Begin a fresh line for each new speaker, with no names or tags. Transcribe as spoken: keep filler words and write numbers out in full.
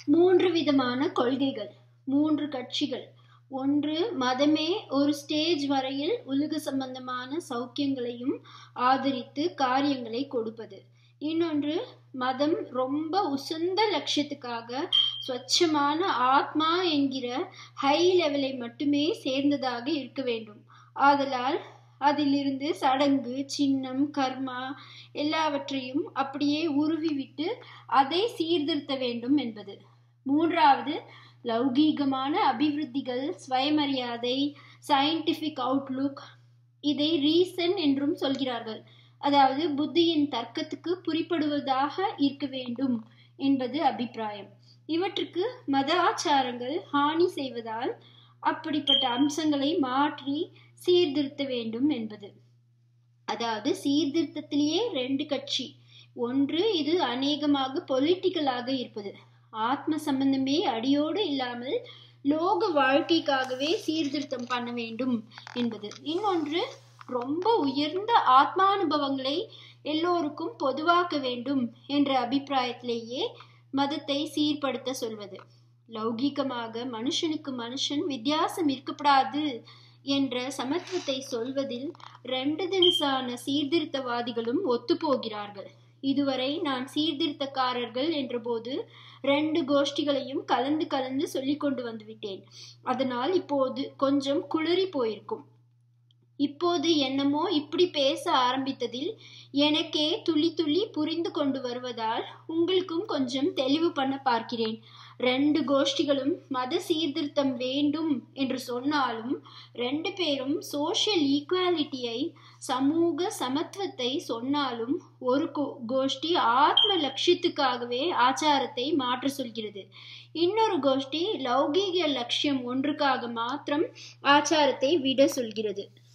மூன்று விதமான கொள்கைகள், மூன்று கட்சிகள். ஒன்று, மதமே ஒரு ஸ்டேஜ் வரையில் உலக சம்பந்தமான சௌக்கியங்களையும் ஆதரித்து காரியங்களை கொடுப்பது. இன்னொன்று, மதம் ரொம்ப உசந்த லட்சியத்துக்காக ஸ்வச்சமான ஆத்மா என்கிற ஹை லெவலை மட்டுமே சேர்ந்ததாக இருக்க வேண்டும். ஆதலால் அதிலிருந்து சடங்கு, சின்னம், கர்மா எல்லாவற்றையும் அப்படியே உருவிவிட்டு அதை சீர்திருத்த வேண்டும் என்பது. மூன்றாவது, லௌகீகமான அபிவிருத்திகள், சுயமரியாதை, சயின்டிபிக் அவுட்லுக், இதை ரீசன் என்றும் சொல்கிறார்கள். அதாவது புத்தியின் தர்க்கத்துக்கு புரிப்படுவதாக இருக்க வேண்டும் என்பது அபிப்பிராயம். இவற்றுக்கு மத ஆச்சாரங்கள் ஹானி செய்வதால் அப்படிப்பட்ட அம்சங்களை மாற்றி சீர்திருத்த வேண்டும் என்பது. அதாவது சீர்திருத்தத்திலேயே ரெண்டு கட்சி. ஒன்று, இது அநேகமாக பொலிட்டிக்கலாக இருப்பது, ஆத்ம சம்பந்தமே அடியோடு இல்லாமல் லோக வாழ்க்கைக்காகவே சீர்திருத்தம் பண்ண வேண்டும் என்பது. இன்னொன்று, ரொம்ப உயர்ந்த ஆத்மானுபவங்களை எல்லோருக்கும் பொதுவாக்க வேண்டும் என்ற அபிப்பிராயத்திலேயே மதத்தை சீர்படுத்த சொல்வது. லௌகீகமாக மனுஷனுக்கு மனுஷன் வித்தியாசம் இருக்கப்படாது என்ற சமத்துவத்தை சொல்வதில் ரெண்டு தினசான சீர்திருத்தவாதிகளும் ஒத்துப்போகிறார்கள். இதுவரை நான் சீர்திருத்தக்காரர்கள் என்ற போது ரெண்டு கோஷ்டிகளையும் கலந்து கலந்து சொல்லிக் கொண்டு வந்துவிட்டேன். அதனால் இப்போது கொஞ்சம் குளறி போயிருக்கும். இப்போது என்னமோ இப்படி பேச ஆரம்பித்ததில் எனக்கே துளி துளி புரிந்து கொண்டு வருவதால் உங்களுக்கும் கொஞ்சம் தெளிவு பண்ண பார்க்கிறேன். ரெண்டு கோஷ்டிகளும் மத சீர்திருத்தம் வேண்டும் என்று சொன்னாலும் ரெண்டு பேரும் சோஷியல் ஈக்குவாலிட்டியை, சமூக சமத்துவத்தை சொன்னாலும் ஒரு கோஷ்டி ஆத்ம லட்சியத்துக்காகவே ஆச்சாரத்தை மாற்ற சொல்கிறது. இன்னொரு கோஷ்டி லௌகீக லட்சியம் ஒன்றுக்காக மாத்திரம் ஆச்சாரத்தை விட சொல்கிறது.